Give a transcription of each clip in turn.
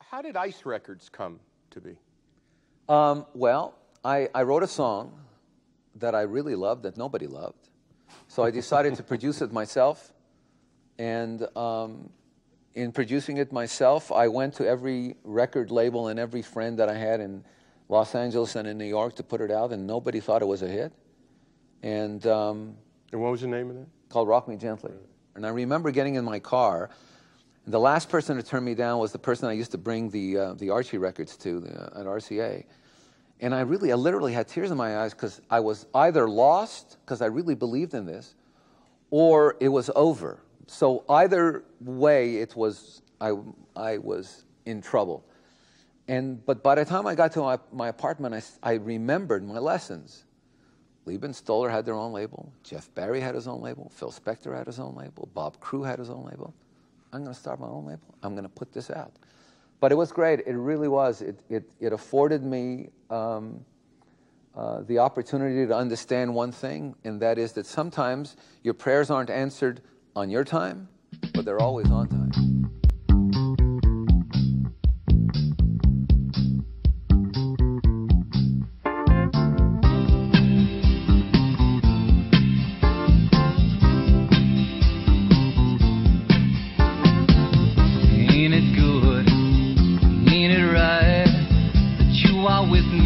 How did Ice Records come to be? Well, I wrote a song that I really loved that nobody loved. So I decided to produce it myself. And in producing it myself, I went to every record label and every friend that I had in Los Angeles and in New York to put it out, and nobody thought it was a hit. And what was the name of that? Called Rock Me Gently. And I remember getting in my car, and the last person to turn me down was the person I used to bring the Archie records to at RCA. And I literally had tears in my eyes because I was either lost, because I really believed in this, or it was over. So either way, it was I was in trouble. But by the time I got to my apartment, I remembered my lessons. Liebman Stoller had their own label. Jeff Barry had his own label. Phil Spector had his own label. Bob Crew had his own label. I'm going to start my own label. I'm going to put this out. But it was great. It really was. It afforded me the opportunity to understand one thing, and that is that sometimes your prayers aren't answered on your time, but they're always on time.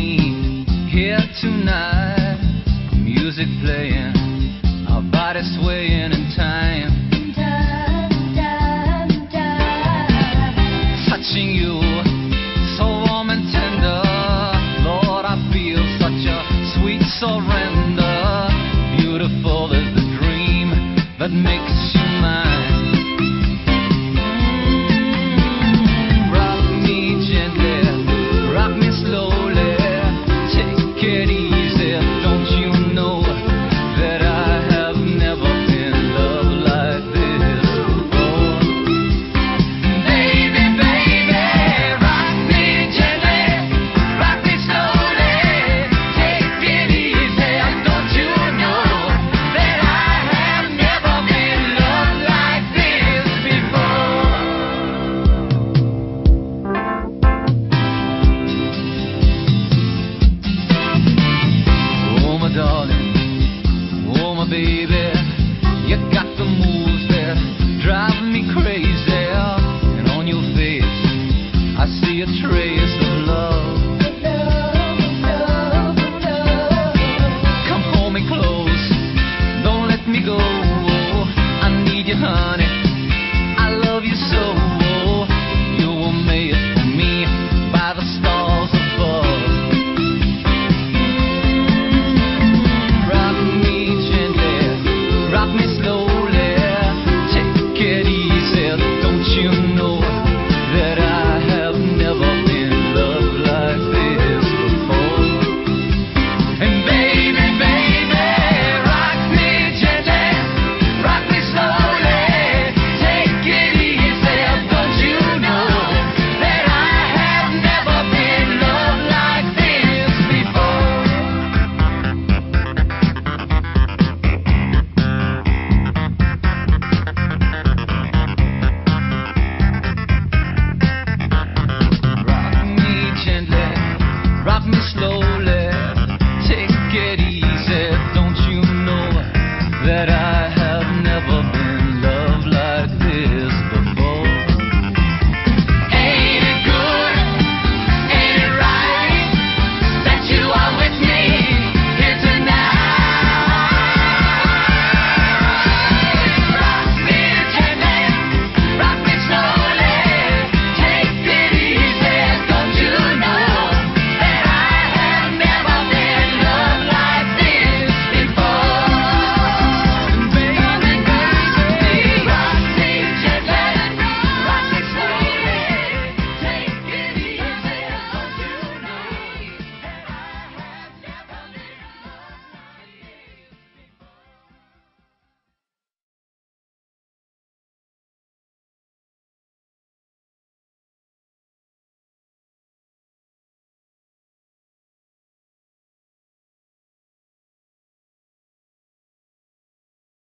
Tonight, music playing, our bodies sway.